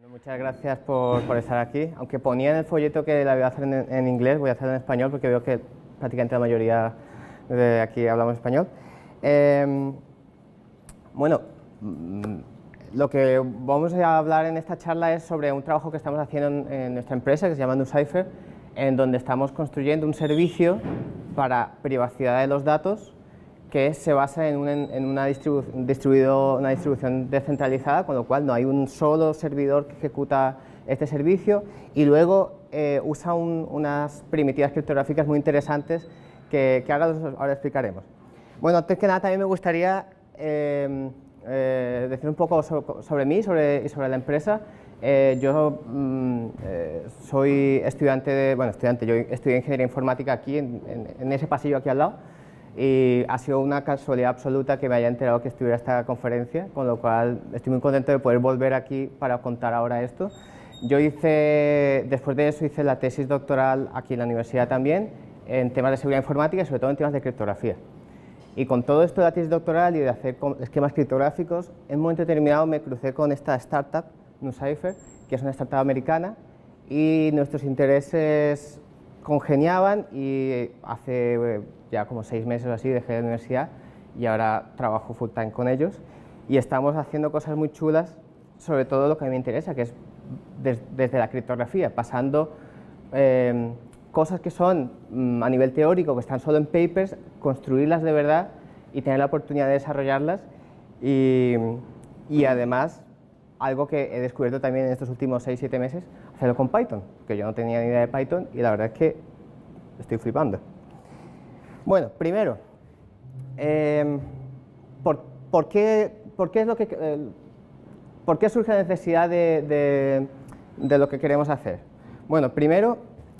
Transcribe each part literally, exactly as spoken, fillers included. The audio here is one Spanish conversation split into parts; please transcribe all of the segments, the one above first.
Muchas gracias por, por estar aquí. Aunque ponía en el folleto que la voy a hacer en, en inglés, voy a hacerlo en español porque veo que prácticamente la mayoría de aquí hablamos español. Eh, bueno, lo que vamos a hablar en esta charla es sobre un trabajo que estamos haciendo en, en nuestra empresa, que se llama NuCypher, en donde estamos construyendo un servicio para privacidad de los datos que se basa en, un, en una, distribu distribuido, una distribución descentralizada, con lo cual no hay un solo servidor que ejecuta este servicio, y luego eh, usa un, unas primitivas criptográficas muy interesantes que, que ahora, ahora explicaremos. Bueno, antes que nada también me gustaría eh, eh, decir un poco sobre, sobre mí sobre, y sobre la empresa. Eh, yo mm, eh, soy estudiante de, bueno, estudiante, yo estudié Ingeniería Informática aquí, en, en, en ese pasillo aquí al lado, y ha sido una casualidad absoluta que me haya enterado que estuviera esta conferencia, con lo cual estoy muy contento de poder volver aquí para contar ahora esto. Yo hice, después de eso hice la tesis doctoral aquí en la universidad también, en temas de seguridad informática y sobre todo en temas de criptografía. Y con todo esto de la tesis doctoral y de hacer esquemas criptográficos, en un momento determinado me crucé con esta startup, NuCypher, que es una startup americana, y nuestros intereses congeniaban, y hace ya como seis meses o así dejé la universidad y ahora trabajo full time con ellos, y estamos haciendo cosas muy chulas, sobre todo lo que a mí me interesa, que es des, desde la criptografía, pasando eh, cosas que son mm, a nivel teórico, que están solo en papers, construirlas de verdad y tener la oportunidad de desarrollarlas, y, y además algo que he descubierto también en estos últimos seis siete meses, hacerlo con Python, que yo no tenía ni idea de Python y la verdad es que estoy flipando. Bueno, primero, eh, ¿por, por, qué, por, qué es lo que, eh, ¿por qué surge la necesidad de, de, de lo que queremos hacer? Bueno, primero,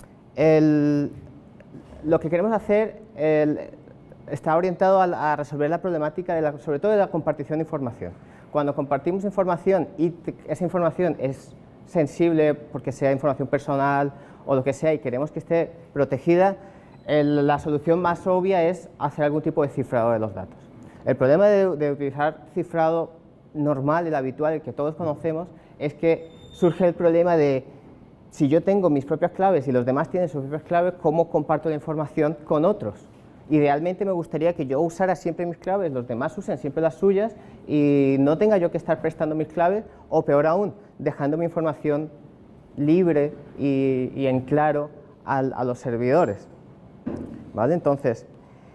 el, lo que queremos hacer el, está orientado a, a resolver la problemática, de la, sobre todo de la compartición de información. Cuando compartimos información y te, esa información es sensible porque sea información personal o lo que sea y queremos que esté protegida, el, la solución más obvia es hacer algún tipo de cifrado de los datos. El problema de, de utilizar cifrado normal, el habitual, el que todos conocemos, es que surge el problema de si yo tengo mis propias claves y los demás tienen sus propias claves, ¿cómo comparto la información con otros? Idealmente me gustaría que yo usara siempre mis claves, los demás usen siempre las suyas y no tenga yo que estar prestando mis claves, o peor aún, dejando mi información libre y, y en claro a, a los servidores. ¿Vale? Entonces,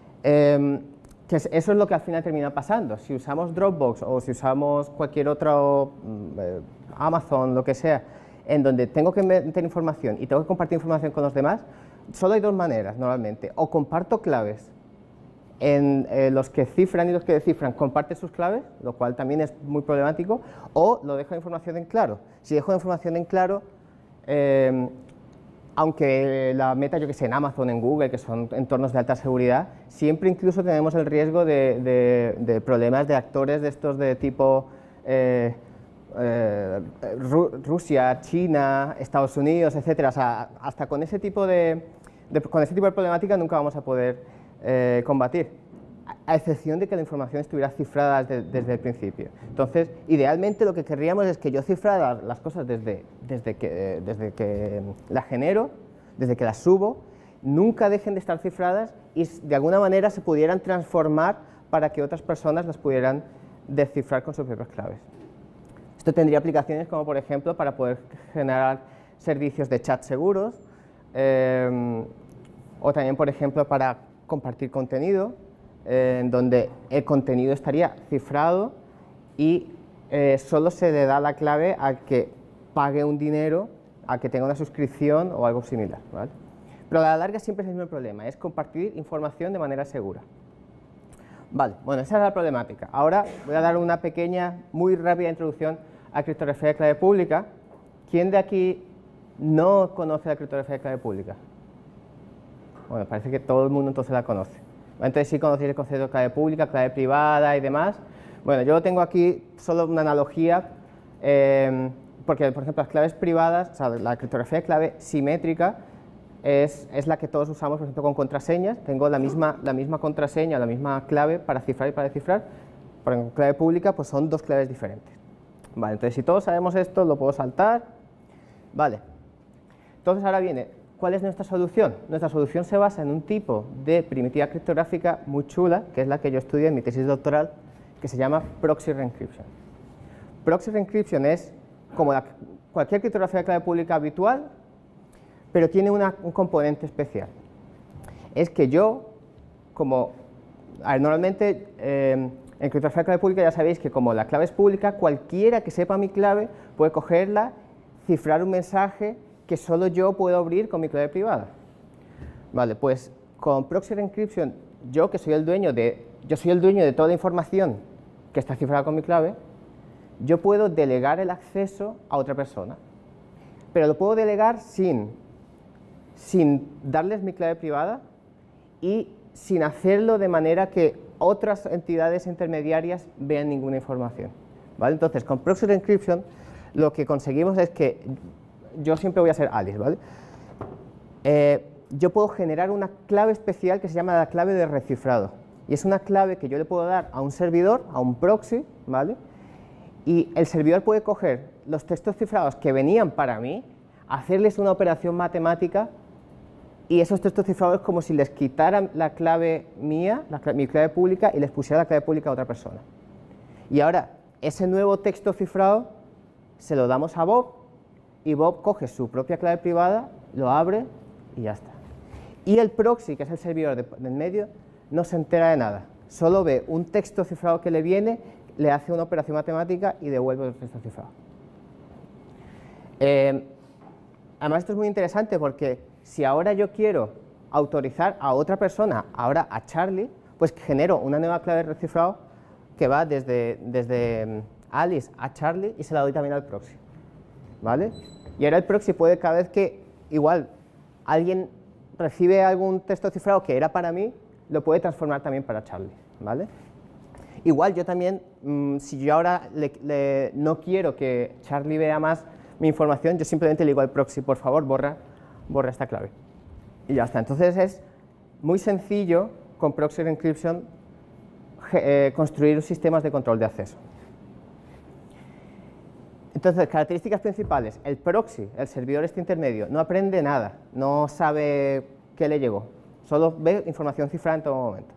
eh, que eso es lo que al final termina pasando. Si usamos Dropbox o si usamos cualquier otro, eh, Amazon, lo que sea, en donde tengo que meter información y tengo que compartir información con los demás, solo hay dos maneras normalmente: o comparto claves en eh, los que cifran y los que descifran comparten sus claves, lo cual también es muy problemático, o lo dejo la información en claro. Si dejo la información en claro, eh, aunque la meta, yo que sé, en Amazon, en Google, que son entornos de alta seguridad, siempre incluso tenemos el riesgo de, de, de problemas de actores de estos de tipo eh, eh, Ru Rusia, China, Estados Unidos, etcétera. O sea, hasta con ese tipo de, de, con ese tipo de problemática nunca vamos a poder eh, combatir, a excepción de que la información estuviera cifrada desde, desde el principio. Entonces, idealmente lo que querríamos es que yo cifrara las cosas desde, desde, que, desde que las genero, desde que las subo, nunca dejen de estar cifradas y de alguna manera se pudieran transformar para que otras personas las pudieran descifrar con sus propias claves. Esto tendría aplicaciones como, por ejemplo, para poder generar servicios de chat seguros, eh, o también, por ejemplo, para compartir contenido, eh, en donde el contenido estaría cifrado y eh, solo se le da la clave al que pague un dinero, al que tenga una suscripción o algo similar, ¿vale? Pero a la larga siempre es el mismo problema, es compartir información de manera segura. Vale, bueno, esa es la problemática. Ahora voy a dar una pequeña, muy rápida introducción a criptografía de clave pública. ¿Quién de aquí no conoce la criptografía de clave pública? Bueno, parece que todo el mundo entonces la conoce. Entonces sí conocéis el concepto de clave pública, clave privada y demás. Bueno, yo tengo aquí solo una analogía, eh, porque por ejemplo las claves privadas, o sea, la criptografía de clave simétrica es, es la que todos usamos, por ejemplo, con contraseñas. Tengo la misma, la misma contraseña, la misma clave para cifrar y para descifrar, pero en clave pública pues son dos claves diferentes. Vale, entonces si todos sabemos esto, lo puedo saltar. Vale. Entonces ahora viene, ¿cuál es nuestra solución? Nuestra solución se basa en un tipo de primitiva criptográfica muy chula, que es la que yo estudié en mi tesis doctoral, que se llama Proxy Re-encryption. Proxy Re-encryption es como la, cualquier criptografía de clave pública habitual, pero tiene una, un componente especial. Es que yo, como a ver, normalmente eh, en criptografía de clave pública ya sabéis que como la clave es pública, cualquiera que sepa mi clave puede cogerla, cifrar un mensaje que solo yo puedo abrir con mi clave privada. Vale, pues con Proxy Re-encryption, yo que soy el dueño de, yo soy el dueño de toda la información que está cifrada con mi clave, yo puedo delegar el acceso a otra persona, pero lo puedo delegar sin, sin darles mi clave privada y sin hacerlo de manera que otras entidades intermediarias vean ninguna información. ¿Vale? Entonces, con Proxy Re-encryption lo que conseguimos es que yo siempre voy a ser Alice, ¿vale? Eh, yo puedo generar una clave especial que se llama la clave de recifrado. Y es una clave que yo le puedo dar a un servidor, a un proxy, ¿vale? Y el servidor puede coger los textos cifrados que venían para mí, hacerles una operación matemática, y esos textos cifrados es como si les quitaran la clave mía, la clave, mi clave pública, y les pusiera la clave pública a otra persona. Y ahora, ese nuevo texto cifrado se lo damos a Bob, y Bob coge su propia clave privada, lo abre y ya está. Y el proxy, que es el servidor de, del medio, no se entera de nada. Solo ve un texto cifrado que le viene, le hace una operación matemática y devuelve el texto cifrado. Eh, además, esto es muy interesante porque si ahora yo quiero autorizar a otra persona, ahora a Charlie, pues genero una nueva clave de recifrado que va desde, desde Alice a Charlie y se la doy también al proxy. ¿Vale? Y ahora el proxy puede, cada vez que igual alguien recibe algún texto cifrado que era para mí, lo puede transformar también para Charlie. ¿Vale? Igual yo también, mmm, si yo ahora le, le, no quiero que Charlie vea más mi información, yo simplemente le digo al proxy, por favor, borra, borra esta clave. Y ya está. Entonces es muy sencillo con Proxy Re-encryption eh, construir sistemas de control de acceso. Entonces, características principales. El proxy, el servidor este intermedio, no aprende nada, no sabe qué le llegó, solo ve información cifrada en todo momento.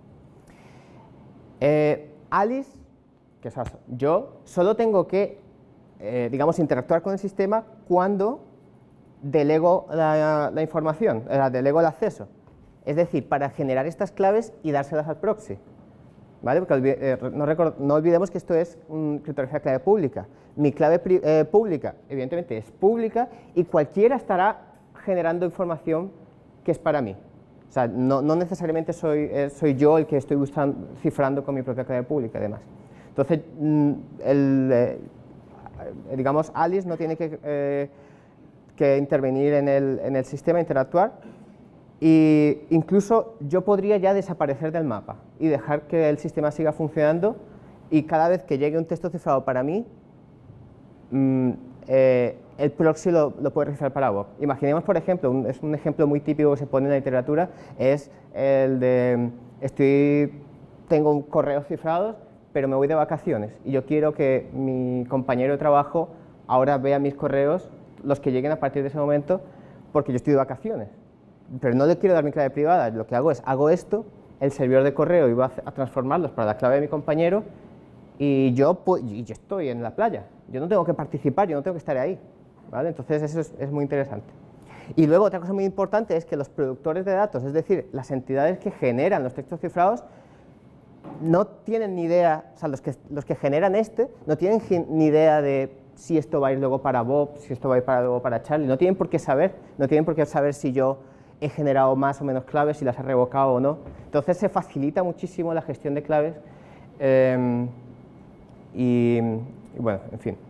Eh, Alice, que es yo, solo tengo que, eh, digamos, interactuar con el sistema cuando delego la, la información, eh, delego el acceso. Es decir, para generar estas claves y dárselas al proxy. ¿Vale? Porque eh, no, record, no olvidemos que esto es um, criptografía clave pública. Mi clave eh, pública, evidentemente, es pública y cualquiera estará generando información que es para mí. O sea, no, no necesariamente soy, eh, soy yo el que estoy buscando, cifrando con mi propia clave pública, además. Entonces, mm, el, eh, digamos, Alice no tiene que, eh, que intervenir en el, en el sistema, interactuar. Y incluso yo podría ya desaparecer del mapa y dejar que el sistema siga funcionando y cada vez que llegue un texto cifrado para mí, mmm, eh, el proxy lo, lo puede registrar para Bob. Imaginemos, por ejemplo, un, es un ejemplo muy típico que se pone en la literatura, es el de, estoy, tengo correos cifrados, pero me voy de vacaciones y yo quiero que mi compañero de trabajo ahora vea mis correos, los que lleguen a partir de ese momento, porque yo estoy de vacaciones. Pero no le quiero dar mi clave privada, lo que hago es, hago esto, el servidor de correo iba a transformarlos para la clave de mi compañero y yo, y yo estoy en la playa, yo no tengo que participar, yo no tengo que estar ahí, ¿vale? Entonces eso es, es muy interesante. Y luego otra cosa muy importante es que los productores de datos, es decir, las entidades que generan los textos cifrados, no tienen ni idea, o sea, los que, los que generan este, no tienen ni idea de si esto va a ir luego para Bob, si esto va a ir para, luego para Charlie, no tienen por qué saber, no tienen por qué saber si yo he generado más o menos claves, si las he revocado o no. Entonces se facilita muchísimo la gestión de claves eh, y, y bueno, en fin.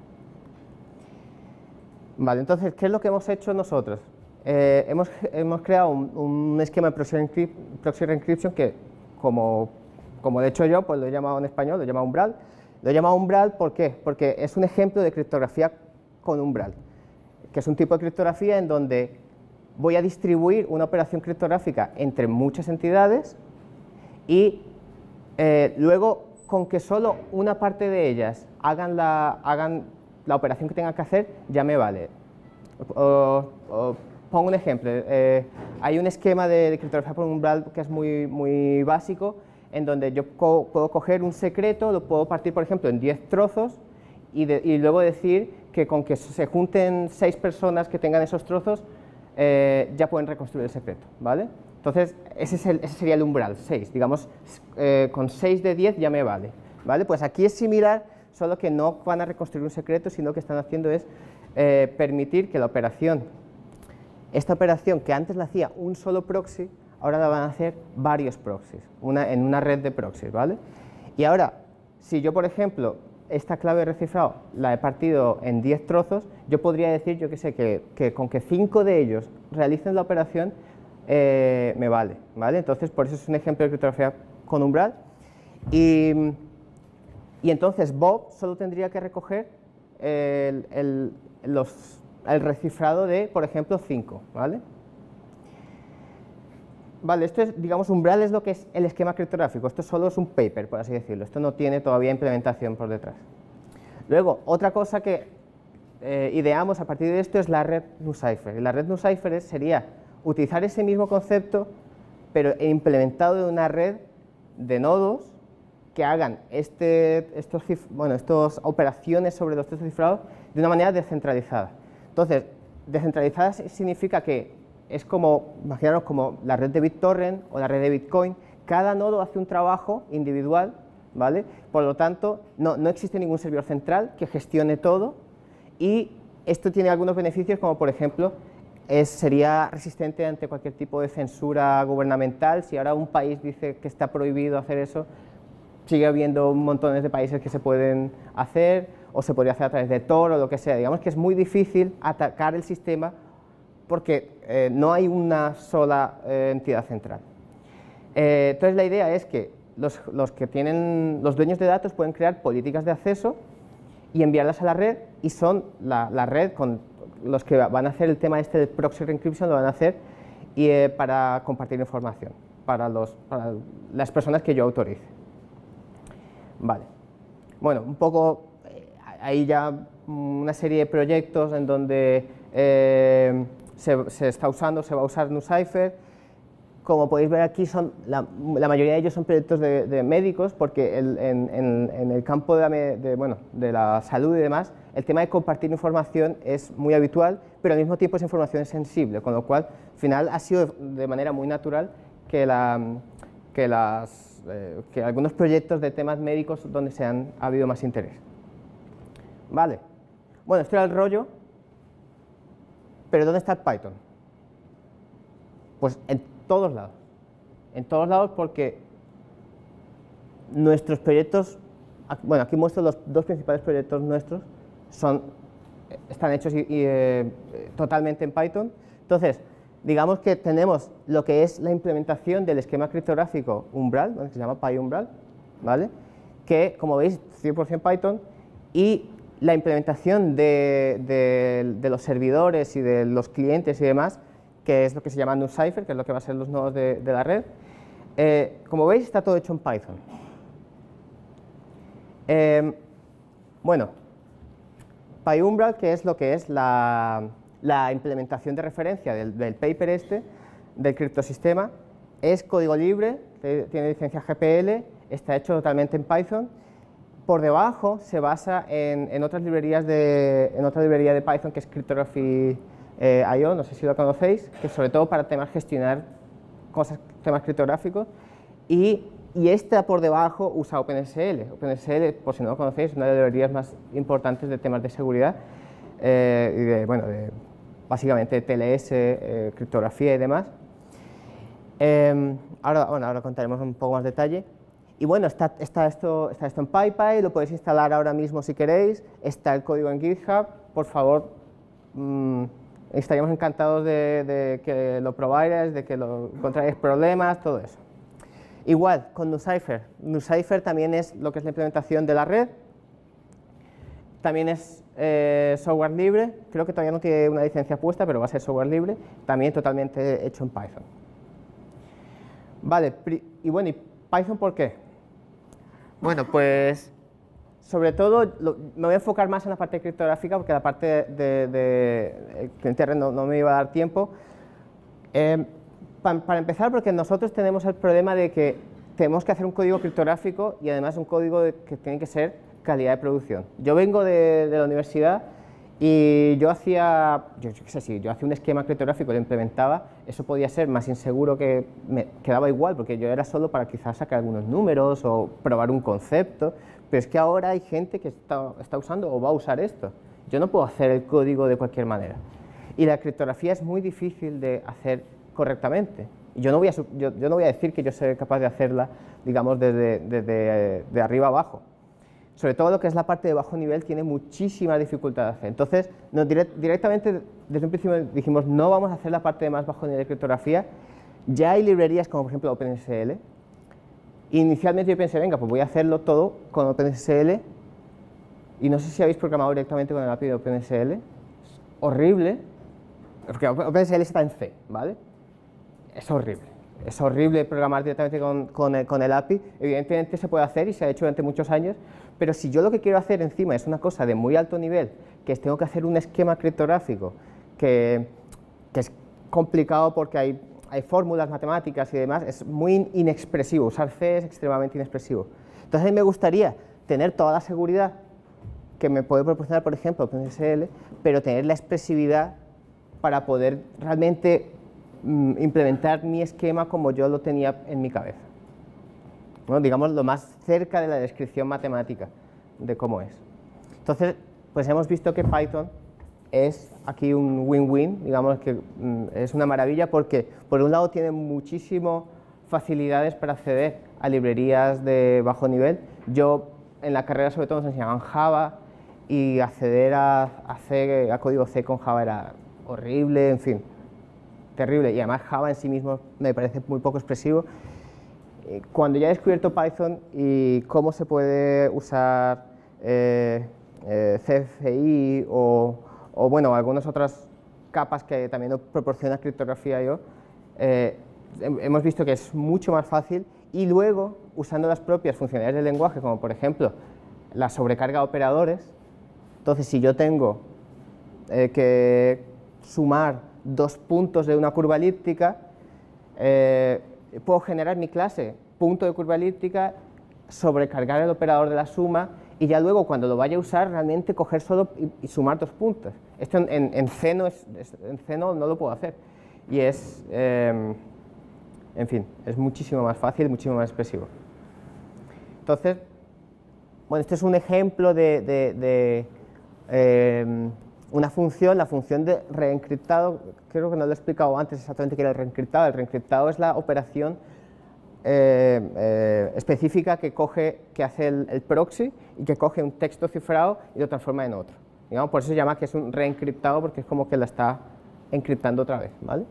Vale, entonces, ¿qué es lo que hemos hecho nosotros? Eh, hemos, hemos creado un, un esquema de proxy, encrypt, proxy re-encryption que, como, como lo he hecho yo, pues lo he llamado en español, lo he llamado umbral. Lo he llamado umbral, ¿por qué? Porque es un ejemplo de criptografía con umbral, que es un tipo de criptografía en donde voy a distribuir una operación criptográfica entre muchas entidades y eh, luego con que solo una parte de ellas hagan la, hagan la operación que tenga que hacer ya me vale. O, o, pongo un ejemplo, eh, hay un esquema de, de criptografía por umbral que es muy, muy básico, en donde yo co puedo coger un secreto, lo puedo partir, por ejemplo, en diez trozos y, de, y luego decir que con que se junten seis personas que tengan esos trozos, eh, ya pueden reconstruir el secreto, ¿vale? Entonces, ese, es el, ese sería el umbral, seis, digamos, eh, con seis de diez ya me vale, ¿vale? Pues aquí es similar, solo que no van a reconstruir un secreto, sino que están haciendo es eh, permitir que la operación, esta operación que antes la hacía un solo proxy, ahora la van a hacer varios proxies, una, en una red de proxies, ¿vale? Y ahora, si yo, por ejemplo, esta clave de recifrado la he partido en diez trozos, yo podría decir, yo que sé, que, que con que cinco de ellos realicen la operación, eh, me vale, ¿vale? Entonces, por eso es un ejemplo de criptografía con umbral. Y, y entonces Bob solo tendría que recoger el, el, los, el recifrado de, por ejemplo, cinco, ¿vale? Vale, esto es, digamos, umbral es lo que es el esquema criptográfico, esto solo es un paper, por así decirlo, esto no tiene todavía implementación por detrás. Luego, otra cosa que eh, ideamos a partir de esto es la red NuCypher, y la red NuCypher sería utilizar ese mismo concepto, pero implementado en una red de nodos que hagan este, estos, bueno, estas operaciones sobre los textos cifrados de una manera descentralizada. Entonces, descentralizada significa que es como, imaginaros como la red de BitTorrent o la red de Bitcoin, cada nodo hace un trabajo individual, ¿vale? Por lo tanto, no, no existe ningún servidor central que gestione todo y esto tiene algunos beneficios como, por ejemplo, es, sería resistente ante cualquier tipo de censura gubernamental. Si ahora un país dice que está prohibido hacer eso, sigue habiendo montones de países que se pueden hacer o se podría hacer a través de Tor o lo que sea. Digamos que es muy difícil atacar el sistema porque eh, no hay una sola eh, entidad central. Eh, entonces la idea es que los, los que tienen, los dueños de datos pueden crear políticas de acceso y enviarlas a la red, y son la, la red con los que van a hacer el tema este de proxy encryption, lo van a hacer y, eh, para compartir información para, los, para las personas que yo autorice. Vale. Bueno, un poco, eh, hay ya una serie de proyectos en donde eh, Se, se está usando, se va a usar NuCypher. Como podéis ver aquí, son, la, la mayoría de ellos son proyectos de, de médicos, porque el, en, en, en el campo de la, de, bueno, de la salud y demás, el tema de compartir información es muy habitual, pero al mismo tiempo esa información es sensible, con lo cual, al final, ha sido de manera muy natural que, la, que, las, eh, que algunos proyectos de temas médicos donde se han, ha habido más interés. Vale. Bueno, esto era el rollo. ¿Pero dónde está el Python? Pues en todos lados. En todos lados, porque nuestros proyectos, bueno, aquí muestro los dos principales proyectos nuestros, son, están hechos y, y, eh, totalmente en Python. Entonces, digamos que tenemos lo que es la implementación del esquema criptográfico Umbral, que se llama PyUmbral, ¿vale? Que, como veis, cien por cien Python, y la implementación de, de, de los servidores y de los clientes y demás, que es lo que se llama NuCypher, que es lo que va a ser los nodos de, de la red. Eh, como veis, está todo hecho en Python. Eh, bueno, PyUmbral, que es lo que es la, la implementación de referencia del, del paper este, del criptosistema, es código libre, tiene licencia G P L, está hecho totalmente en Python. Por debajo se basa en, en, otras librerías de, en otra librería de Python que es Cryptography eh, punto i o, no sé si lo conocéis, que sobre todo para temas gestionar cosas, temas criptográficos, y, y esta por debajo usa OpenSSL. OpenSSL, por si no lo conocéis, es una de las librerías más importantes de temas de seguridad, eh, y de, bueno, de, básicamente T L S, eh, criptografía y demás. Eh, ahora, bueno, ahora contaremos un poco más detalle. Y bueno, está, está, esto, está esto en PyPy, lo podéis instalar ahora mismo si queréis, está el código en GitHub, por favor, mmm, estaríamos encantados de, de que lo probáis, de que lo encontráis problemas, todo eso. Igual, con NuCypher, NuCypher también es lo que es la implementación de la red, también es eh, software libre, creo que todavía no tiene una licencia puesta, pero va a ser software libre, también totalmente hecho en Python. Vale, y bueno, ¿y Python por qué? Bueno, pues sobre todo, lo, me voy a enfocar más en la parte criptográfica porque la parte de, de, de Internet no, no me iba a dar tiempo. Eh, pa, para empezar, porque nosotros tenemos el problema de que tenemos que hacer un código criptográfico y además un código de, que tiene que ser calidad de producción. Yo vengo de, de la universidad y yo hacía, yo, yo qué sé, si yo hacía un esquema criptográfico y lo implementaba, eso podía ser más inseguro, que me quedaba igual, porque yo era solo para quizás sacar algunos números o probar un concepto, pero es que ahora hay gente que está, está usando o va a usar esto. Yo no puedo hacer el código de cualquier manera. Y la criptografía es muy difícil de hacer correctamente. Yo no voy a, yo, yo no voy a decir que yo soy capaz de hacerla, digamos, desde, desde de arriba abajo. Sobre todo lo que es la parte de bajo nivel tiene muchísima dificultad de hacer. Entonces, no, direct, directamente desde un principio dijimos no vamos a hacer la parte de más bajo nivel de criptografía. Ya hay librerías como por ejemplo OpenSSL. Inicialmente yo pensé, venga, pues voy a hacerlo todo con OpenSSL. Y no sé si habéis programado directamente con el A P I de OpenSSL. Es horrible, porque OpenSSL está en C, ¿vale? Es horrible. Es horrible programar directamente con, con, el, con el A P I. Evidentemente se puede hacer y se ha hecho durante muchos años, pero si yo lo que quiero hacer encima es una cosa de muy alto nivel, que es tengo que hacer un esquema criptográfico que, que es complicado porque hay, hay fórmulas matemáticas y demás, es muy inexpresivo. Usar C es extremadamente inexpresivo. Entonces a mí me gustaría tener toda la seguridad que me puede proporcionar, por ejemplo, OpenSSL, pero tener la expresividad para poder realmente implementar mi esquema como yo lo tenía en mi cabeza. Bueno, digamos lo más cerca de la descripción matemática de cómo es. Entonces, pues hemos visto que Python es aquí un win-win, digamos que mm, es una maravilla porque por un lado tiene muchísimas facilidades para acceder a librerías de bajo nivel. Yo en la carrera sobre todo nos enseñaban Java y acceder a, a, C, a código C con Java era horrible, en fin. Terrible, y además Java en sí mismo me parece muy poco expresivo. Cuando ya he descubierto Python y cómo se puede usar eh, eh, C F I o, o bueno, algunas otras capas que también proporciona criptografía yo, eh, hemos visto que es mucho más fácil y luego usando las propias funcionalidades del lenguaje, como por ejemplo la sobrecarga de operadores. Entonces, si yo tengo eh, que sumar dos puntos de una curva elíptica, eh, puedo generar mi clase punto de curva elíptica, sobrecargar el operador de la suma y ya luego cuando lo vaya a usar realmente coger solo y, y sumar dos puntos. Esto en, en, en C, no, es, en C no, no lo puedo hacer y es, eh, en fin, es muchísimo más fácil, muchísimo más expresivo. Entonces, bueno, este es un ejemplo de, de, de eh, una función, la función de reencriptado. Creo que no lo he explicado antes exactamente qué era el reencriptado. El reencriptado es la operación eh, eh, específica que, coge, que hace el, el proxy y que coge un texto cifrado y lo transforma en otro. Digamos, por eso se llama que es un reencriptado, porque es como que la está encriptando otra vez, ¿vale?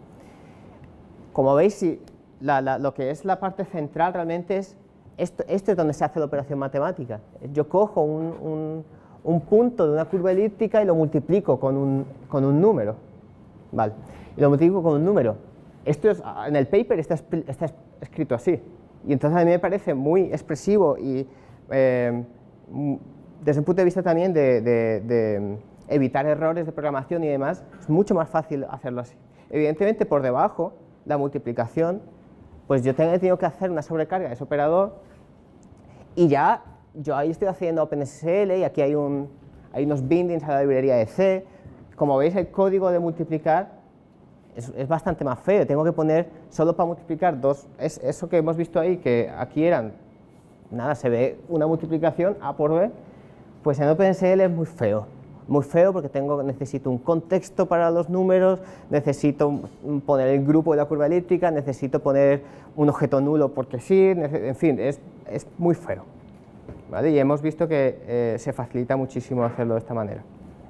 Como veis, si la, la, lo que es la parte central realmente es esto, esto es donde se hace la operación matemática. Yo cojo un, un un punto de una curva elíptica y lo multiplico con un, con un número, ¿vale? Y lo multiplico con un número. Esto es, en el paper está, está escrito así, y entonces a mí me parece muy expresivo y eh, desde un punto de vista también de, de, de evitar errores de programación y demás, es mucho más fácil hacerlo así. Evidentemente por debajo, la multiplicación, pues yo tengo, he tenido que hacer una sobrecarga de ese operador y ya yo ahí estoy haciendo OpenSSL y aquí hay, un, hay unos bindings a la librería de C. Como veis, el código de multiplicar es, es bastante más feo. Tengo que poner solo para multiplicar dos. Es eso que hemos visto ahí, que aquí eran, nada, se ve una multiplicación A por B. Pues en OpenSSL es muy feo. Muy feo porque tengo, necesito un contexto para los números, necesito poner el grupo de la curva elíptica, necesito poner un objeto nulo porque sí, en fin, es, es muy feo. ¿Vale? Y hemos visto que eh, se facilita muchísimo hacerlo de esta manera.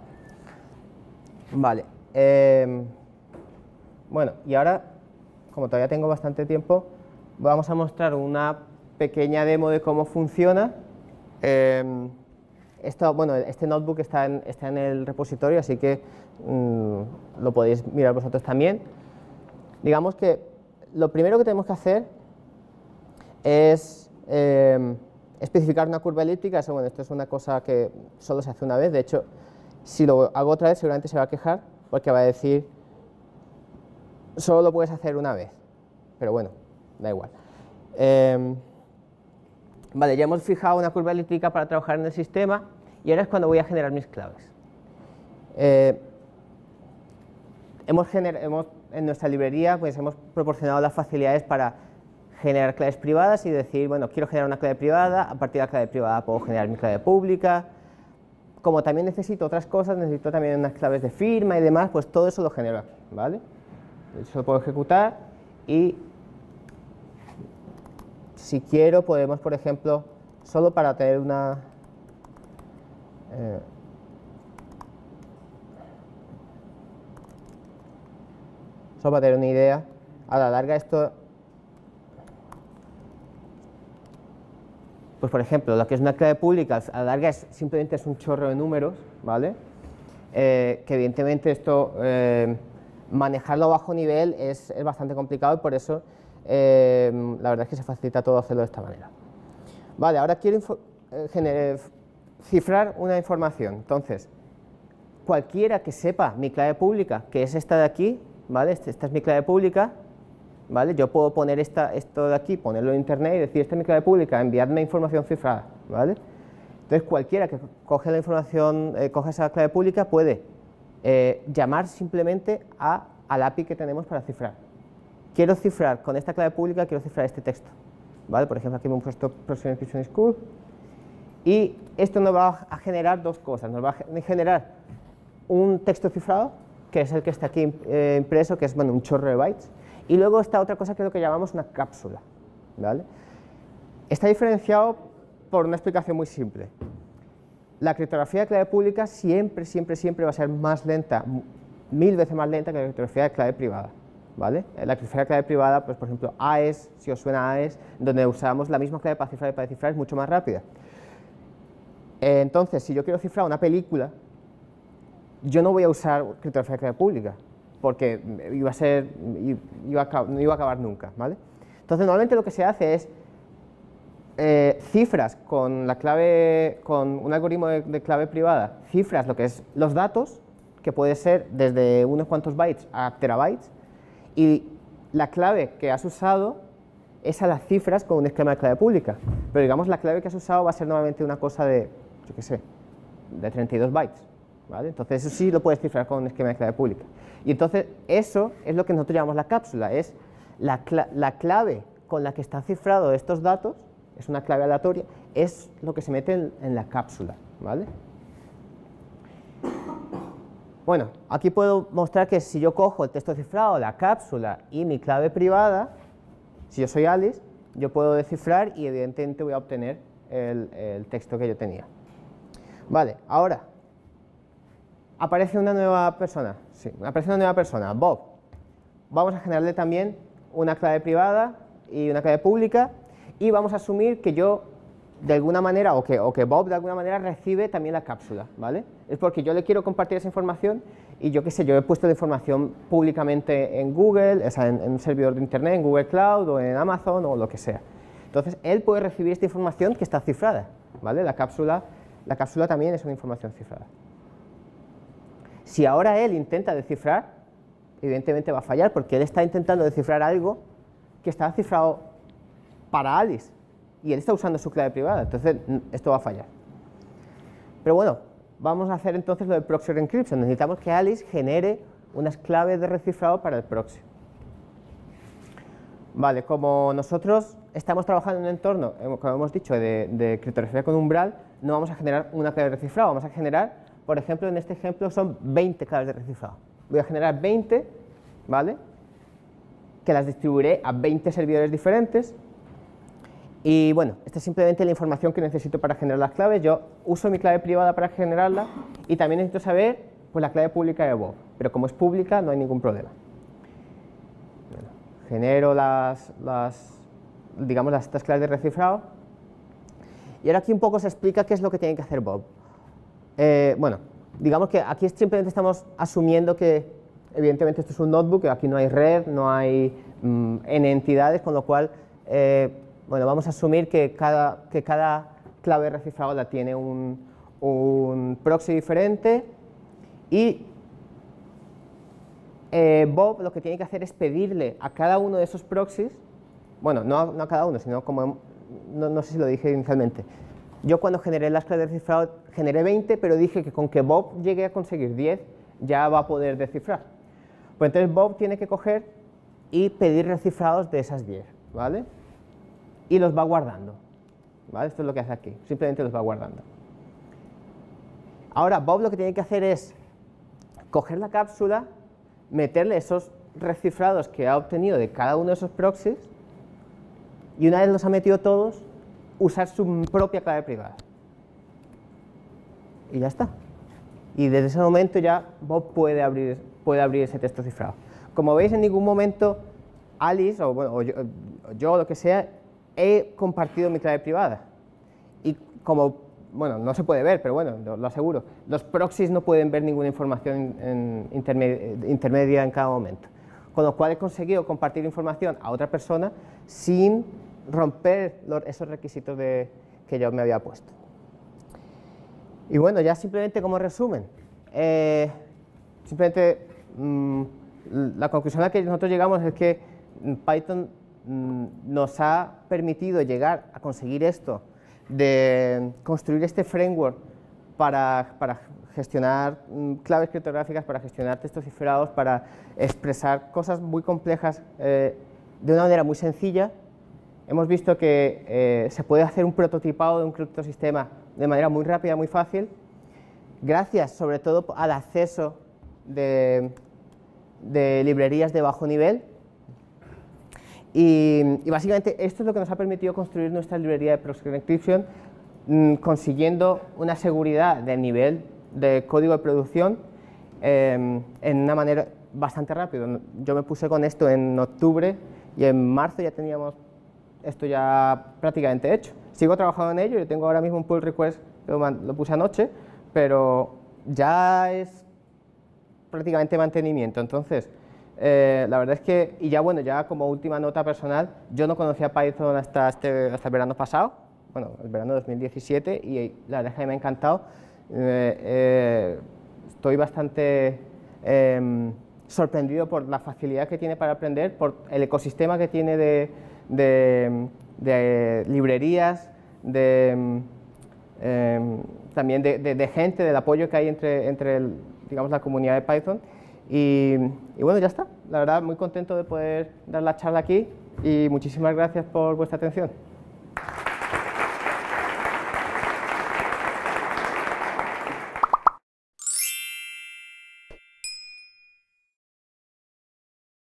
Vale. Eh, bueno, y ahora, como todavía tengo bastante tiempo, vamos a mostrar una pequeña demo de cómo funciona. Eh, esto, bueno, este notebook está en, está en el repositorio, así que mmm, lo podéis mirar vosotros también. Digamos que lo primero que tenemos que hacer es... Eh, especificar una curva elíptica, eso, bueno, esto es una cosa que solo se hace una vez. De hecho, si lo hago otra vez seguramente se va a quejar porque va a decir solo lo puedes hacer una vez, pero bueno, da igual. Eh, vale, ya hemos fijado una curva elíptica para trabajar en el sistema y ahora es cuando voy a generar mis claves. Eh, hemos, hemos en nuestra librería pues hemos proporcionado las facilidades para generar claves privadas y decir, bueno, quiero generar una clave privada, a partir de la clave privada puedo generar mi clave pública. Como también necesito otras cosas, necesito también unas claves de firma y demás, pues todo eso lo genero aquí, ¿vale? Eso lo puedo ejecutar y si quiero podemos, por ejemplo, solo para tener una... Eh, solo para tener una idea, a la larga esto... Pues por ejemplo, lo que es una clave pública, a la larga es, simplemente es un chorro de números, ¿vale? Eh, que evidentemente esto, eh, manejarlo a bajo nivel es, es bastante complicado y por eso eh, la verdad es que se facilita todo hacerlo de esta manera. Vale, ahora quiero eh, cifrar una información, entonces, cualquiera que sepa mi clave pública, que es esta de aquí, ¿vale? Esta, esta es mi clave pública, ¿vale? Yo puedo poner esta, esto de aquí, ponerlo en internet y decir, esta es mi clave pública, enviadme información cifrada, ¿vale? Entonces cualquiera que coge la información, eh, coge esa clave pública puede eh, llamar simplemente a, al A P I que tenemos para cifrar. Quiero cifrar con esta clave pública, quiero cifrar este texto, ¿vale? Por ejemplo, aquí me he puesto Proximity Encryption School y esto nos va a generar dos cosas, nos va a generar un texto cifrado, que es el que está aquí eh, impreso, que es, bueno, un chorro de bytes. Y luego está otra cosa que es lo que llamamos una cápsula, ¿vale? Está diferenciado por una explicación muy simple. La criptografía de clave pública siempre, siempre, siempre va a ser más lenta, mil veces más lenta que la criptografía de clave privada, ¿vale? La criptografía de clave privada, pues por ejemplo, A E S, si os suena A E S, donde usamos la misma clave para cifrar y para descifrar, es mucho más rápida. Entonces, si yo quiero cifrar una película, yo no voy a usar criptografía de clave pública, porque iba a ser, iba a, no iba a acabar nunca, ¿vale? Entonces, normalmente lo que se hace es eh, cifras con la clave, con un algoritmo de, de clave privada, cifras lo que es los datos, que puede ser desde unos cuantos bytes a terabytes, y la clave que has usado, esa las cifras con un esquema de clave pública, pero digamos la clave que has usado va a ser normalmente una cosa de, yo qué sé, de treinta y dos bytes, ¿vale? Entonces eso sí lo puedes cifrar con un esquema de clave pública. Y entonces eso es lo que nosotros llamamos la cápsula, es la, cl la clave con la que están cifrados estos datos, es una clave aleatoria, es lo que se mete en, en la cápsula, ¿vale? Bueno, aquí puedo mostrar que si yo cojo el texto cifrado, la cápsula y mi clave privada, si yo soy Alice, yo puedo descifrar y evidentemente voy a obtener el, el texto que yo tenía. Vale, ahora aparece una nueva persona, sí, aparece una nueva persona, Bob. Vamos a generarle también una clave privada y una clave pública y vamos a asumir que yo de alguna manera, o que, o que Bob de alguna manera recibe también la cápsula, ¿vale? Es porque yo le quiero compartir esa información y yo qué sé, yo he puesto la información públicamente en Google, o sea, en, en un servidor de internet, en Google Cloud o en Amazon o lo que sea. Entonces, él puede recibir esta información que está cifrada, ¿vale? La cápsula, la cápsula también es una información cifrada. Si ahora él intenta descifrar, evidentemente va a fallar porque él está intentando descifrar algo que está cifrado para Alice y él está usando su clave privada, entonces esto va a fallar. Pero bueno, vamos a hacer entonces lo de proxy encryption. Necesitamos que Alice genere unas claves de recifrado para el proxy. Vale, como nosotros estamos trabajando en un entorno, como hemos dicho, de, de criptografía con umbral, no vamos a generar una clave de recifrado, vamos a generar, por ejemplo, en este ejemplo son veinte claves de recifrado. Voy a generar veinte, ¿vale? Que las distribuiré a veinte servidores diferentes. Y bueno, esta es simplemente la información que necesito para generar las claves. Yo uso mi clave privada para generarla y también necesito saber pues, la clave pública de Bob, pero como es pública no hay ningún problema. Bueno, genero las, las, digamos, las, estas claves de recifrado y ahora aquí un poco se explica qué es lo que tiene que hacer Bob. Eh, bueno, digamos que aquí simplemente estamos asumiendo que evidentemente esto es un notebook, aquí no hay red, no hay mmm, n entidades, con lo cual eh, Bueno, vamos a asumir que cada, que cada clave recifradora tiene un, un proxy diferente y eh, Bob lo que tiene que hacer es pedirle a cada uno de esos proxies, bueno, no a, no a cada uno, sino como, no, no sé si lo dije inicialmente. Yo cuando generé las claves de descifrado generé veinte, pero dije que con que Bob llegue a conseguir diez ya va a poder descifrar. Pues entonces Bob tiene que coger y pedir recifrados de esas diez, ¿vale? Y los va guardando, ¿vale? Esto es lo que hace aquí, simplemente los va guardando. Ahora Bob lo que tiene que hacer es coger la cápsula, meterle esos recifrados que ha obtenido de cada uno de esos proxies y una vez los ha metido todos, usar su propia clave privada. Y ya está. Y desde ese momento ya Bob puede abrir, puede abrir ese texto cifrado. Como veis, en ningún momento Alice, o, bueno, o yo, o yo, lo que sea, he compartido mi clave privada. Y como, bueno, no se puede ver, pero bueno, lo, lo aseguro, los proxies no pueden ver ninguna información en intermedia, intermedia en cada momento. Con lo cual he conseguido compartir información a otra persona sin romper los, esos requisitos de, que yo me había puesto. Y bueno, ya simplemente como resumen, eh, simplemente mmm, la conclusión a la que nosotros llegamos es que Python mmm, nos ha permitido llegar a conseguir esto, de construir este framework para, para gestionar mmm, claves criptográficas, para gestionar textos cifrados, para expresar cosas muy complejas eh, de una manera muy sencilla. Hemos visto que eh, se puede hacer un prototipado de un criptosistema de manera muy rápida, muy fácil, gracias sobre todo al acceso de, de librerías de bajo nivel. Y, y básicamente esto es lo que nos ha permitido construir nuestra librería de Proxy Encryption, mmm, consiguiendo una seguridad de nivel de código de producción eh, en una manera bastante rápida. Yo me puse con esto en octubre y en marzo ya teníamos esto ya prácticamente hecho. Sigo trabajando en ello, yo tengo ahora mismo un pull request que lo, lo puse anoche, pero ya es prácticamente mantenimiento. Entonces, eh, la verdad es que, y ya bueno, ya como última nota personal, yo no conocía Python hasta, este, hasta el verano pasado, bueno, el verano de dos mil diecisiete, y la verdad es que me ha encantado. Eh, eh, estoy bastante eh, sorprendido por la facilidad que tiene para aprender, por el ecosistema que tiene de De, de librerías, de, eh, también de, de, de gente, del apoyo que hay entre, entre el, digamos, la comunidad de Python. Y, y bueno, ya está. La verdad, muy contento de poder dar la charla aquí y muchísimas gracias por vuestra atención.